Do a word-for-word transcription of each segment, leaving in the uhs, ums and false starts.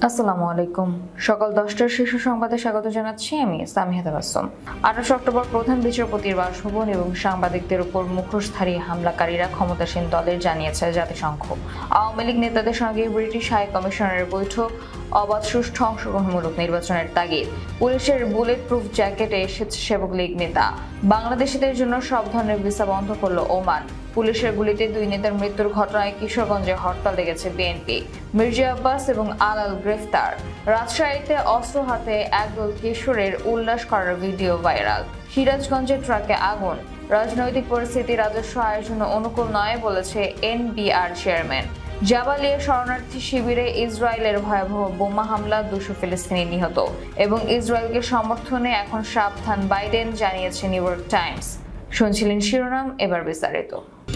আসসালামু আলাইকুম। সকাল দশটার শীর্ষ সংবাদে স্বাগত জানাচ্ছি আমি সামিহা তাবাসসুম। আঠাশ অক্টোবর প্রধান বিচারপতির বাসভবন এবং সাংবাদিকদের উপর মুখোশধারী হামলাকারীরা ক্ষমতাসীন দলের জানিয়েছে জাতিসংঘ। আওয়ামী লীগ নেতাদের সঙ্গে ব্রিটিশ হাই কমিশনারের বৈঠক, অবাধ সুষ্ঠু অংশগ্রহণমূলক নির্বাচনের তাগিদ, পুলিশের বুলেট প্রুফ জ্যাকেটে স্বেচ্ছাসেবক লীগ নেতা, বাংলাদেশিদের জন্য সব ধরনের ভিসা বন্ধ করল ওমান, পুলিশের গুলিতে দুই নেতার মৃত্যুর ঘটনায় কিশোরগঞ্জে হরতাল ডেকেছে বিএনপি, মির্জা আব্বাস এবং আলাল গ্রেফতার, রাজশাহীতে অস্ত্র হাতে একদল কিশোরের উল্লাস করার ভিডিও ভাইরাল, সিরাজগঞ্জের ট্রাকে আগুন, রাজনৈতিক পরিস্থিতি রাজস্ব আয়ের জন্য অনুকূল নয় বলেছে এনবিআর চেয়ারম্যান, জাবালিয়া শরণার্থী শিবিরে ইসরায়েলের ভয়াবহ বোমা হামলা, দুশো ফিলিস্তিনি নিহত এবং ইসরায়েলকে সমর্থনে এখন সাবধান বাইডেন, জানিয়েছে নিউ ইয়র্ক টাইমস। শুনছিলেন শিরোনাম, এবার বিস্তারিত।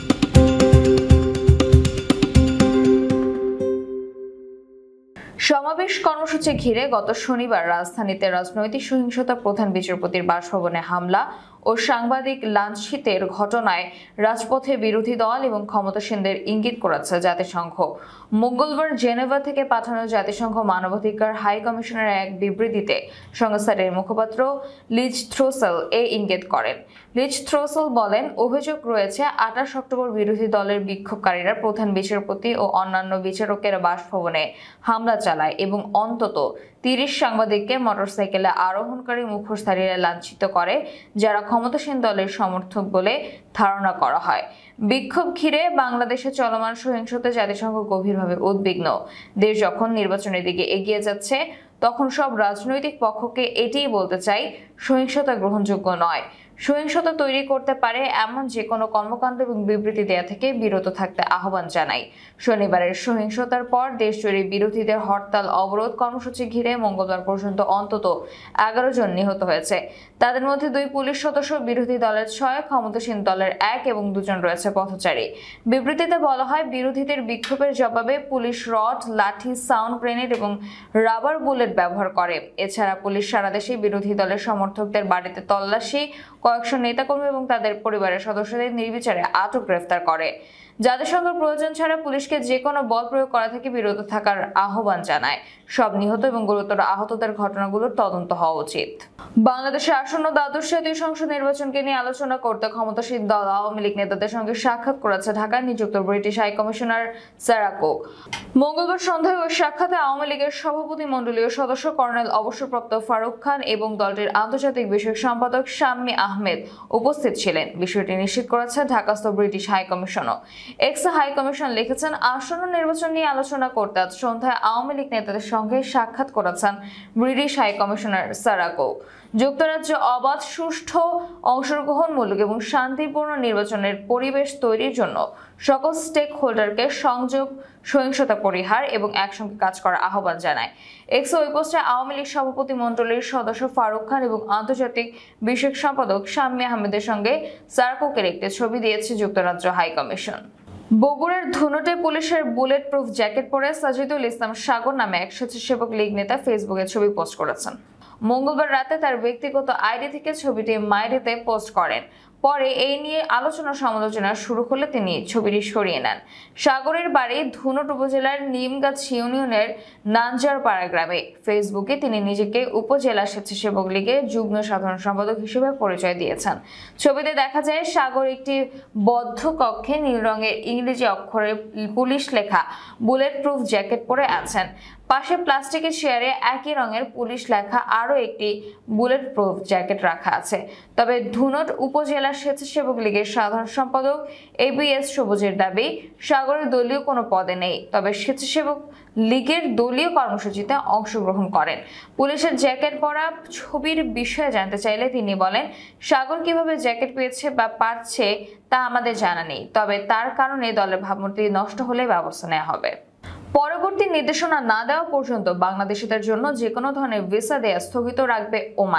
সমাবেশ কর্মসূচি ঘিরে গত শনিবার রাজধানীতে রাজনৈতিক সহিংসতা, প্রধান বিচারপতির বাসভবনে হামলা ও সাংবাদিক লাঞ্ছিতের ঘটনায় রাজপথে বিরোধী দল এবং ক্ষমতাসীনদের ইঙ্গিত করেছে জাতিসংঘ। মঙ্গলবার জেনেভা থেকে পাঠানো জাতিসংঘ মানবাধিকার হাই কমিশনের এক বিবৃতিতে সংস্থাটির মুখপাত্র লিজ থ্রোসেল এ ইঙ্গিত করেন। লিজ থ্রোসেল বলেন, অভিযোগ রয়েছে আঠাশ অক্টোবর বিরোধী দলের বিক্ষোভকারীরা প্রধান বিচারপতি ও অন্যান্য বিচারকের বাসভবনে হামলা চালায় এবং অন্তত তিরিশ সাংবাদিককে মোটরসাইকেলে আরোহণকারী মুখোশধারীরা লাঞ্ছিত করে, যারা ক্ষমতাসীন দলের সমর্থক বলে ধারণা করা হয়। বিক্ষোভ ঘিরে বাংলাদেশে চলমান সহিংসতায় জাতিসংঘ গভীরভাবে উদ্বিগ্ন। দেশ যখন নির্বাচনের দিকে এগিয়ে যাচ্ছে, তখন সব রাজনৈতিক পক্ষকে এটিই বলতে চাই, সহিংসতা গ্রহণযোগ্য নয়। সহিংসতা তৈরি করতে পারে এমন যে কোনো কর্মকাণ্ড এবং বিবৃতি দেয়া থেকে বিরত থাকতে আহ্বান জানাই। শনিবারের সহিংসতার পর দেশজুড়ে বিরোধীদের হরতাল অবরোধ কর্মসূচি ঘিরে মঙ্গলবার পর্যন্ত অন্তত এগারো জন নিহত হয়েছে। তাদের মধ্যে দুই পুলিশ সদস্য, বিরোধী দলের ছয়, ক্ষমতাসীন দলের এক এবং দুজন রয়েছে পথচারী। বিবৃতিতে বলা হয়, বিরোধীদের বিক্ষোভের জবাবে পুলিশ রড, লাঠি, সাউন্ড গ্রেনেড এবং রাবার বুলেট ব্যবহার করে। এছাড়া পুলিশ সারা দেশে বিরোধী দলের সমর্থকদের বাড়িতে তল্লাশি, কয়েকশো নেতাকর্মী এবং তাদের পরিবারের সদস্যদের নির্বিচারে আটক, গ্রেফতার করে। জাতিসংঘের প্রয়োজন ছাড়া পুলিশকে যে কোনো বল প্রয়োগ করা থেকে বিরত থাকার আহ্বান জানায়। সব নিহত এবং গুরুতর আহতদের ঘটনাগুলোর তদন্ত হওয়া উচিত। বাংলাদেশের আসন্ন দ্বাদশ জাতীয় সংসদ নির্বাচনকে নিয়ে আলোচনা করতে ক্ষমতাসীন দল আওয়ামী লীগ নেতাদের সঙ্গে সাক্ষাৎ করেছে ঢাকায় নিযুক্ত British high commissioner Sarah Cook. মঙ্গলবার সন্ধ্যায় ওই সাক্ষাতে আওয়ামী লীগের সভাপতি মণ্ডলীয় সদস্য কর্নেল অবসরপ্রাপ্ত ফারুক খান এবং দলটির আন্তর্জাতিক বিষয়ক সম্পাদক শাম্মী আহমেদ উপস্থিত ছিলেন। বিষয়টি নিশ্চিত করেছে ঢাকাস্থ ব্রিটিশ হাই কমিশনও। এক্স হাই কমিশন লিখেছেন, আসন্ন নির্বাচন নিয়ে আলোচনা করতে আজ সন্ধ্যায় আওয়ামী লীগ নেতাদের সঙ্গে সাক্ষাৎ করেছেন British high commissioner Sarah Cook. যুক্তরাজ্যে অবাধ, সুষ্ঠু, অংশগ্রহণমূলক এবং শান্তিপূর্ণ নির্বাচনের পরিবেশ তৈরির জন্য সকল স্টেক হোল্ডারকে সংযোগ, সহিংসতা পরিহার এবং একসঙ্গে কাজ করার আহ্বান জানায়। এক্স ওই পোস্টে আওয়ামী লীগ সভাপতি মণ্ডলীর সদস্য ফারুক খান এবং আন্তর্জাতিক বিষয়ক সম্পাদক শাম্মী আহমেদের সঙ্গে সারা কুকের একটি ছবি দিয়েছে যুক্তরাজ্য হাই কমিশন। বগুড়ার ধুনটে পুলিশের বুলেট প্রুফ জ্যাকেট পরে সাজিদুল ইসলাম সাগর নামে এক স্বেচ্ছাসেবক লীগ নেতা ফেসবুকে ছবি পোস্ট করেছেন। মঙ্গলবার রাতে তার ব্যক্তিগত আইডি থেকে ছবিটি মাইডিতে পোস্ট করেন। পরে এই নিয়ে আলোচনা সমালোচনা শুরু হলে তিনি ছবিটি সরিয়ে নেন। সাগরের বাড়ি ধুনট উপজেলার নিমগাছ ইউনিয়নের নানজারপাড়া গ্রামে। ফেসবুকে তিনি নিজেকে উপজেলা স্বেচ্ছাসেবক লীগের যুগ্ম সাধারণ সম্পাদক হিসেবে পরিচয় দিয়েছেন। ছবিতে দেখা যায় সাগর একটি বদ্ধ কক্ষে নীল রঙের ইংরেজি অক্ষরে পুলিশ লেখা বুলেট প্রুফ জ্যাকেট পরে আছেন। পাশে প্লাস্টিকের চেয়ারে একই রঙের পুলিশ লেখা আরও একটি বুলেট প্রুফ জ্যাকেট রাখা আছে। তবে ধুনট উপজেলা স্বেচ্ছাসেবক লীগের সাধারণ সম্পাদক এবিএস সবুজের দাবি, সাগরের দলীয় কোনো পদে নেই, তবে স্বেচ্ছাসেবক লীগের দলীয় কর্মসূচিতে অংশগ্রহণ করেন। পুলিশের জ্যাকেট পরা ছবির বিষয়ে জানতে চাইলে তিনি বলেন, সাগর কিভাবে জ্যাকেট পেয়েছে বা পাচ্ছে তা আমাদের জানা নেই, তবে তার কারণে দলের ভাবমূর্তি নষ্ট হলে ব্যবস্থা নেওয়া হবে। পরবর্তী নির্দেশনা না দেওয়া পর্যন্ত বাংলাদেশিদের জন্য যে কোনো ধরনের ভিসা দেয়া স্থগিত রাখবে ওমান।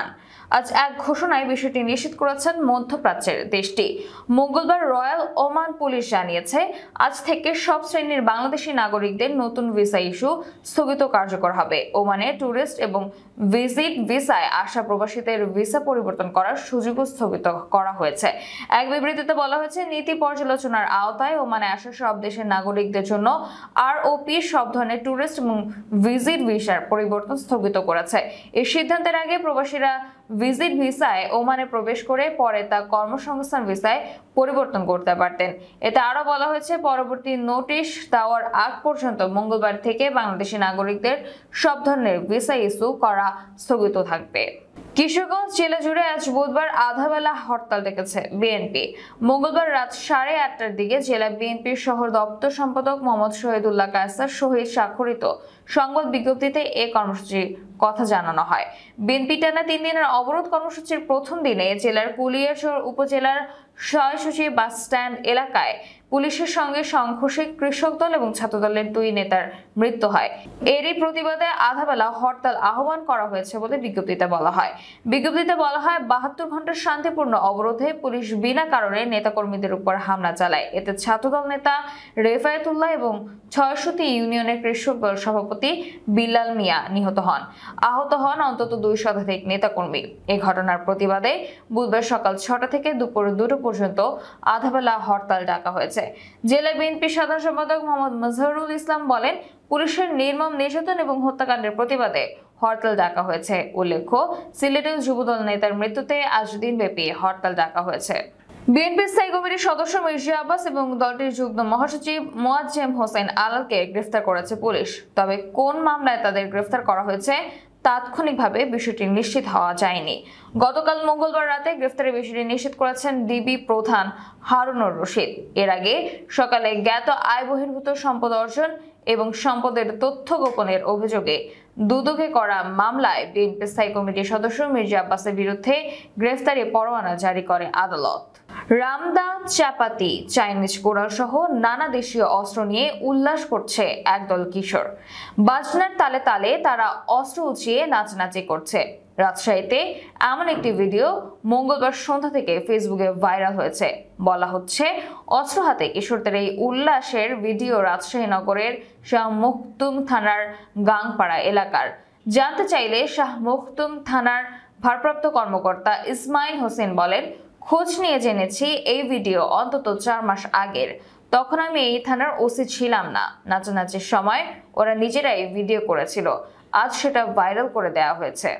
আজ এক ঘোষণায় বিষয়টি নিশ্চিত করেছেন মধ্যপ্রাচ্যের দেশটি। মঙ্গলবার রয়্যাল ওমান পুলিশ জানিয়েছে, আজ থেকে সব শ্রেণীর বাংলাদেশি নাগরিকদের নতুন ভিসা ইস্যু স্থগিত কার্যকর হবে। ওমানে ট্যুরিস্ট এবং ভিজিট ভিসায় আসা প্রবাসীদের ভিসা পরিবর্তন করার সুযোগও স্থগিত করা হয়েছে। এক বিবৃতিতে বলা হয়েছে, নীতি পর্যালোচনার আওতায় ওমানে আসা সব দেশের নাগরিকদের জন্য আরওপি সব ধরনের ট্যুরিস্ট এবং ভিজিট ভিসার পরিবর্তন স্থগিত করেছে। এই সিদ্ধান্তের আগে প্রবাসীরা ভিজিট ভিসায় ওমানে প্রবেশ করে পরে তা কর্মসংস্থান ভিসায় পরিবর্তন করতে পারতেন। এতে আরো বলা হয়েছে, পরবর্তী নোটিশ দেওয়ার আগ পর্যন্ত মঙ্গলবার থেকে বাংলাদেশি নাগরিকদের সব ধরনের ভিসা ইস্যু করা স্থগিত থাকবে। কিশোরগঞ্জ জেলা জুড়ে আজ বুধবার আধাবেলা হরতাল ডেকেছে বিএনপি। মঙ্গলবার রাত সাড়ে আটটার দিকে জেলা বিএনপির শহর দপ্তর সম্পাদক মোহাম্মদ শহীদুল্লাহ কায়সার সহিত স্বাক্ষরিত সংবাদ বিজ্ঞপ্তিতে এ কর্মসূচির কথা জানানো হয়। বিএনপি টানা তিন দিনের অবরোধ কর্মসূচির প্রথম দিনে জেলার কুলিয়ারচর উপজেলার ছয়শোশি বাস স্ট্যান্ড এলাকায় পুলিশের সঙ্গে সংঘর্ষে কৃষক দল এবং ছাত্রদলের দুই নেতার মৃত্যু হয়। এরই প্রতিবাদে আধাবেলা হরতাল আহ্বান করা হয়েছে বলে বিজ্ঞপ্তিতে বলা হয়। বিজ্ঞপ্তিতে বলা হয়, বাহাত্তর ঘন্টার শান্তিপূর্ণ অবরোধে পুলিশ বিনা কারণে নেতাকর্মীদের উপর হামলা চালায়। এতে ছাত্রদল নেতা রেফায়েতুল্লাহ এবং ছয়শোটি ইউনিয়নের কৃষক দল সভাপতি বিল্লাল মিয়া নিহত হন। আহত হন অন্তত দুই শতাধিক নেতাকর্মী। এই ঘটনার প্রতিবাদে বুধবার সকাল ছটা থেকে দুপুর দুটো পর্যন্ত আধাবেলা হরতাল ডাকা হয়েছে। জেলা বিএনপি সাধারণ সম্পাদক মোহাম্মদ মাজহারুল ইসলাম বলেন, পুলিশের নির্মম নির্যাতন এবং হত্যাকাণ্ডের প্রতিবাদে হরতাল ডাকা হয়েছে। উল্লেখ্য, সিলেটের যুবদল নেতার মৃত্যুতে আজ দিনব্যাপী হরতাল ডাকা হয়েছে। বিএনপি স্থায়ী কমিটির সদস্য মির্জা আব্বাস এবং দলটির যুগ্ম মহাসচিব মোয়াজ্জেম হোসেন আলালকে গ্রেফতার করেছে পুলিশ। তবে কোন মামলায় তাদের গ্রেফতার করা হয়েছে তাৎক্ষণিকভাবে বিষয়টি নিশ্চিত হওয়া যায়নি। গতকাল মঙ্গলবার রাতে গ্রেফতারের বিষয়টি নিশ্চিত করেছেন ডিবি প্রধান হারুনুর রশিদ। এর আগে সকালে জ্ঞাত আয় বহির্ভূত সম্পদ অর্জন এবং সম্পদের তথ্য গোপনের অভিযোগে দুদকে করা মামলায় বিএনপি স্থায়ী কমিটির সদস্য মির্জা আব্বাসের বিরুদ্ধে গ্রেফতারি পরোয়ানা জারি করে আদালত। রামদা, চাপাতি, চাইনিজ কোরাল সহ নানা দেশীয় অস্ত্র নিয়ে উল্লাস করছে একদল কিশোর। বাজনার তালে তালে তারা অস্ত্র উঁচিয়ে নাচানাচি করছে। রাজশাহীতে এমন একটি ভিডিও মঙ্গলবার সন্ধ্যা থেকে ফেসবুকে ভাইরাল হয়েছে। বলা হচ্ছে, অস্ত্র হাতে কিশোরদের এই উল্লাসের ভিডিও রাজশাহী নগরের শাহ মখদুম থানার গাংপাড়া এলাকার। জানতে চাইলে শাহ মখদুম থানার ভারপ্রাপ্ত কর্মকর্তা ইসমাইল হোসেন বলেন, খোঁজ নিয়ে জেনেছি এই ভিডিও অন্তত চার মাস আগের। তখন আমি এই থানার ওসি ছিলাম না। নাচানাচির সময় ওরা নিজেরাই ভিডিও করেছিল। আজ সেটা ভাইরাল করে দেওয়া হয়েছে।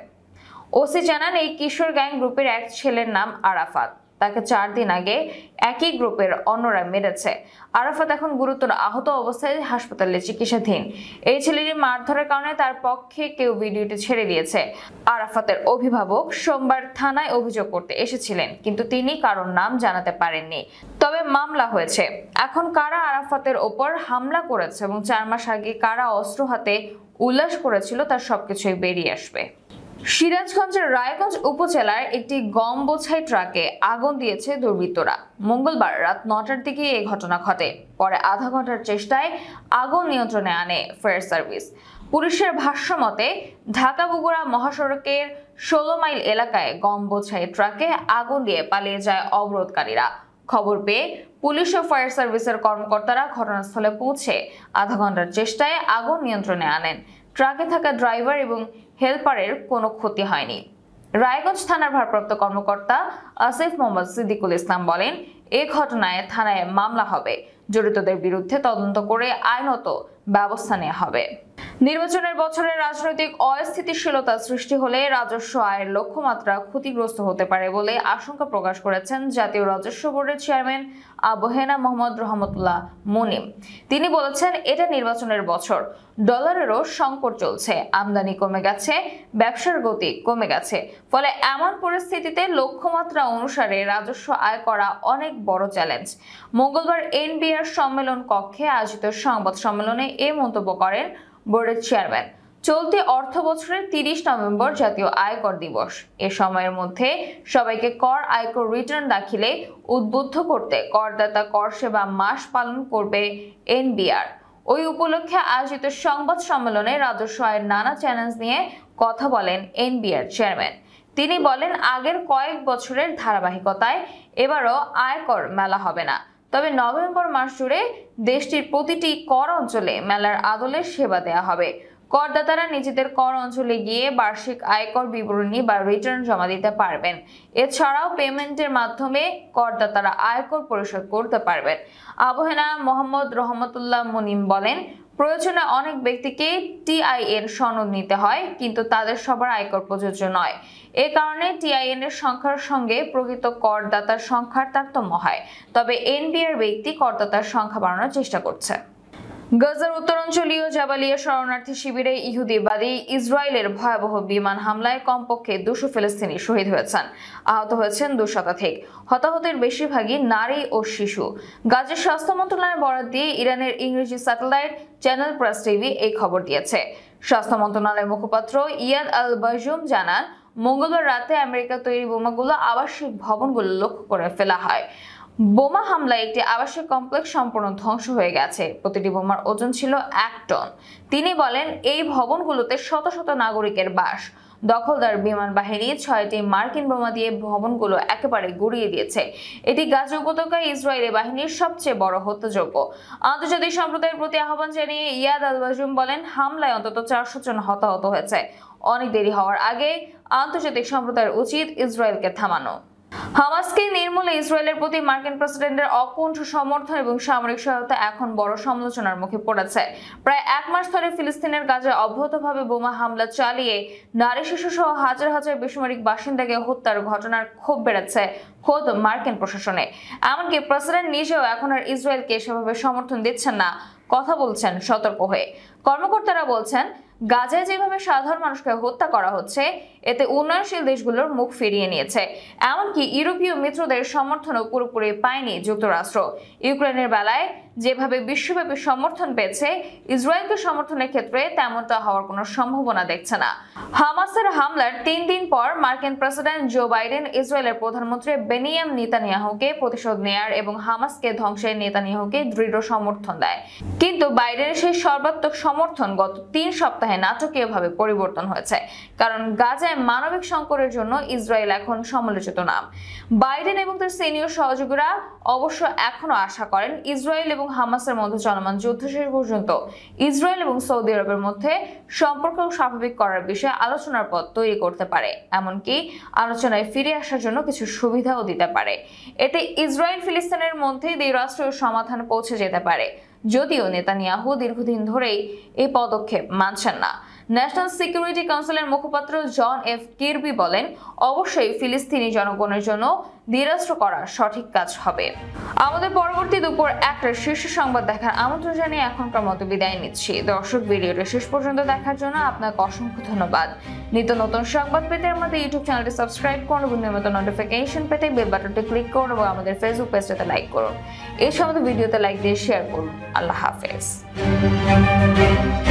ওসি জানান, এই কিশোর গ্যাং গ্রুপের এক ছেলের নাম আরাফাত। তাকে চার দিন আগে একই গ্রুপের অন্যরা মেরেছে। আরাফাত এখন গুরুতর আহত অবস্থায় হাসপাতালে চিকিৎসাধীন। এই ছেলেটি মারধরের কারণে তার পক্ষে কেউ ভিডিওটি ছেড়ে দিয়েছে। আরাফাতের অভিভাবক সোমবার থানায় অভিযোগ করতে এসেছিলেন, কিন্তু তিনি কারোর নাম জানাতে পারেননি। তবে মামলা হয়েছে। এখন কারা আরাফাতের ওপর হামলা করেছে এবং চার মাস আগে কারা অস্ত্র হাতে উল্লাস করেছিল তার সবকিছুই বেরিয়ে আসবে। সিরাজগঞ্জের রায়গঞ্জ উপজেলার একটি গম বোঝাই ট্রাকে আগুন দিয়েছে দুর্বৃত্তরা। মঙ্গলবার রাত নটার দিকে এই ঘটনা ঘটে। পরে আধা ঘন্টার চেষ্টায় আগুন নিয়ন্ত্রণে আনে ফায়ার সার্ভিস। পুলিশের ভাষ্য মতে, ঢাকা বগুড়া মহাসড়কের ষোলো মাইল এলাকায় গম বোঝাই ট্রাকে আগুন দিয়ে পালিয়ে যায় অবরোধকারীরা। খবর পেয়ে পুলিশ ও ফায়ার সার্ভিসের কর্মকর্তারা ঘটনাস্থলে পৌঁছে আধা ঘন্টার চেষ্টায় আগুন নিয়ন্ত্রণে আনেন। ট্রাকে থাকা ড্রাইভার এবং হেলপারের কোনো ক্ষতি হয়নি। রায়গঞ্জ থানার ভারপ্রাপ্ত কর্মকর্তা আসিফ মোহাম্মদ সিদ্দিকুল ইসলাম বলেন, এই ঘটনায় থানায় মামলা হবে। জড়িতদের বিরুদ্ধে তদন্ত করে আইনত ব্যবস্থা নেওয়া হবে। নির্বাচনের বছরে রাজনৈতিক অস্থিতিশীলতা সৃষ্টি হলে রাজস্ব আয়ের লক্ষ্যমাত্রা ক্ষতিগ্রস্ত হতে পারে বলে আশঙ্কা প্রকাশ করেছেন জাতীয় রাজস্ব বোর্ডের চেয়ারম্যান আবু হেনা মোহাম্মদ রহমতুল্লাহ মুনিম। তিনি বলেছেন, এটা নির্বাচনের বছর। ডলারেরও সংকট চলছে, আমদানি কমে গেছে, ব্যবসার গতি কমে গেছে। ফলে এমন পরিস্থিতিতে লক্ষ্যমাত্রা অনুসারে রাজস্ব আয় করা অনেক বড় চ্যালেঞ্জ। মঙ্গলবার এনবিআর সম্মেলন কক্ষে আয়োজিত সংবাদ সম্মেলনে এই মন্তব্য করেন বোর্ডের চেয়ারম্যান। চলতি অর্থ বছরের তিরিশ নভেম্বর জাতীয় আয়কর দিবস। এ সময়ের মধ্যে সবাইকে কর আয়কর রিটার্ন দাখিলে উদ্বুদ্ধ করতে করদাতা কর সেবা মাস পালন করবে এনবিআর। ওই উপলক্ষে আয়োজিত সংবাদ সম্মেলনে রাজস্ব আয়ের নানা চ্যালেঞ্জ নিয়ে কথা বলেন এনবিআর চেয়ারম্যান। তিনি বলেন, আগের কয়েক বছরের ধারাবাহিকতায় এবারও আয়কর মেলা হবে না, তবে নভেম্বর মাস জুড়ে দেশটির প্রতিটি কর অঞ্চলে মেলার আদলে সেবা দেয়া হবে। করদাতারা নিজেদের কর অঞ্চলে গিয়ে বার্ষিক আয়কর বিবরণী বা রিটার্ন জমা দিতে পারবেন। এছাড়াও পেমেন্টের মাধ্যমে করদাতারা আয়কর পরিশোধ করতে পারবেন। আবহানা মোহাম্মদ রহমতুল্লাহ মুনিম বলেন, প্রয়োজনে অনেক ব্যক্তিকে টিআইএন সনদ নিতে হয়, কিন্তু তাদের সবার আয়কর প্রযোজ্য নয়। এ কারণে টিআইএন এর সংখ্যার সঙ্গে প্রকৃত করদাতার সংখ্যার তারতম্য হয়। তবে এনবিআর ব্যক্তি করদাতার সংখ্যা বাড়ানোর চেষ্টা করছে। গাজার উত্তরাঞ্চলীয় জাবালিয়া শরণার্থী শিবিরে ইহুদিবাদী ইসরায়েলের ভয়াবহ বিমান হামলায় কমপক্ষে দুশো ফিলিস্তিনি শহীদ হয়েছেন, আহত হয়েছেন দুই শতাধিক। হতাহতের বেশিরভাগই নারী ও শিশু। গাজার স্বাস্থ্য মন্ত্রণালয়ের বরাত দিয়ে ইরানের ইংরেজি স্যাটেলাইট চ্যানেল প্রেস টিভি এই খবর দিয়েছে। স্বাস্থ্য মন্ত্রণালয়ের মুখপাত্র ইয়াদ আল বাজুম জানান, মঙ্গলবার রাতে আমেরিকা তৈরি বোমাগুলো আবাসিক ভবনগুলো লক্ষ্য করে ফেলা হয়। বোমা হামলায় একটি আবাসিক কমপ্লেক্স সম্পূর্ণ ধ্বংস হয়ে গেছে। প্রতিটি বোমার ওজন ছিল এক টন। তিনি বলেন, এই ভবনগুলোতে শত শত নাগরিকের বাস। দখলদার বিমান বাহিনী ছয়টি মার্কিন বোমা দিয়ে ভবনগুলো একেবারে গুড়িয়ে দিয়েছে। এটি গাজা উপত্যকায় ইসরায়েলি বাহিনীর সবচেয়ে বড় হত্যাযজ্ঞ। আন্তর্জাতিক সম্প্রদায়ের প্রতি আহ্বান জানিয়ে ইয়াদ আল বাজুম বলেন, হামলায় অন্তত চারশো জন হতাহত হয়েছে। অনেক দেরি হওয়ার আগে আন্তর্জাতিক সম্প্রদায়ের উচিত ইসরায়েলকে থামানো। হামাসকে নির্মূলে ইসরায়েলের প্রতি মার্কিন প্রেসিডেন্টের অকুণ্ঠ সমর্থন এবং সামরিক সহায়তা এখন বড় সমালোচনার মুখে পড়েছে। প্রায় এক মাস ধরে ফিলিস্তিনের গাজায় অব্যাহতভাবে বোমা হামলা চালিয়ে নারী শিশু সহ হাজার হাজার বেসামরিক বাসিন্দাকে হত্যার ঘটনার ক্ষোভ বেড়েছে খোদ মার্কিন প্রশাসনে। এমনকি প্রেসিডেন্ট নিজেও এখন আর ইসরায়েলকে সেভাবে সমর্থন দিচ্ছেন না, কথা বলছেন সতর্ক হয়ে। কর্মকর্তারা বলছেন, গাজায় যেভাবে সাধারণ মানুষকে হত্যা করা হচ্ছে, এতে উন্নয়নশীল দেশগুলোর মুখ ফিরিয়ে নিয়েছে। এমনকি ইউরোপীয় মিত্রদের সমর্থনও পুরোপুরি পায়নি যুক্তরাষ্ট্র। ইউক্রেনের বেলায় যেভাবে বিশ্বব্যাপী সমর্থন পেয়েছে, ইসরায়েলকে সমর্থনের ক্ষেত্রে তেমনটা হওয়ার কোনো সম্ভাবনা দেখছে না। হামাসের হামলার তিন দিন পর মার্কিন প্রেসিডেন্ট জো বাইডেন ইসরায়েলের প্রধানমন্ত্রী বেনিয়ামিন নেতানিয়াহুকে প্রতিশোধ নেয়ার এবং হামাসকে ধ্বংসের নেতানিয়াহুকে দৃঢ় সমর্থন দেয়। কিন্তু বাইডেনের সেই সর্বাত্মক সমর্থন গত তিন সপ্তাহে নাটকীয়ভাবে পরিবর্তন হয়েছে, কারণ গাজায় মানবিক সংকটের জন্য ইসরায়েল এখন সমালোচিত নাম। বাইডেন এবং তার সিনিয়র সহযোগীরা অবশ্য এখনো আশা করেন, ইসরায়েল এবং হামাসের মধ্যে চলমান যুদ্ধ শেষ পর্যন্ত ইসরায়েল এবং সৌদি আরবের মধ্যে সম্পর্ক স্বাভাবিক করার বিষয়ে আলোচনার পথ তৈরি করতে পারে, এমনকি আলোচনায় ফিরে আসার জন্য কিছু সুবিধাও দিতে পারে। এতে ইসরায়েল ফিলিস্তিনের মধ্যে দ্বিরাষ্ট্রীয় সমাধান পৌঁছে যেতে পারে, যদিও নেতানিয়াহু দীর্ঘদিন ধরেই এই পদক্ষেপ মানছেন না। ন্যাশনাল সিকিউরিটি কাউন্সিলের মুখপাত্র জন এফ কিরবি বলেন, অবশ্যই ফিলিস্তিনি জনগণের জন্য দ্বিরাষ্ট্র করা সঠিক কাজ হবে। আমাদের পরবর্তী দুপুর একটার শীর্ষ সংবাদ দেখার আমন্ত্রণ জানিয়ে এখনকার মতো বিদায় নিচ্ছি। দর্শক, ভিডিওটা শেষ পর্যন্ত দেখার জন্য আপনাকে অসংখ্য ধন্যবাদ। নিত্য নতুন সংবাদ পেতে আমাদের ইউটিউব চ্যানেলটি সাবস্ক্রাইব করুন এবং নিয়মিত নোটিফিকেশন পেতে বেল বাটনটি ক্লিক করুন এবং আমাদের ফেসবুক পেজটাতে লাইক করুন। এই সমস্ত ভিডিওতে লাইক দিয়ে শেয়ার করুন। আল্লাহ হাফেজ।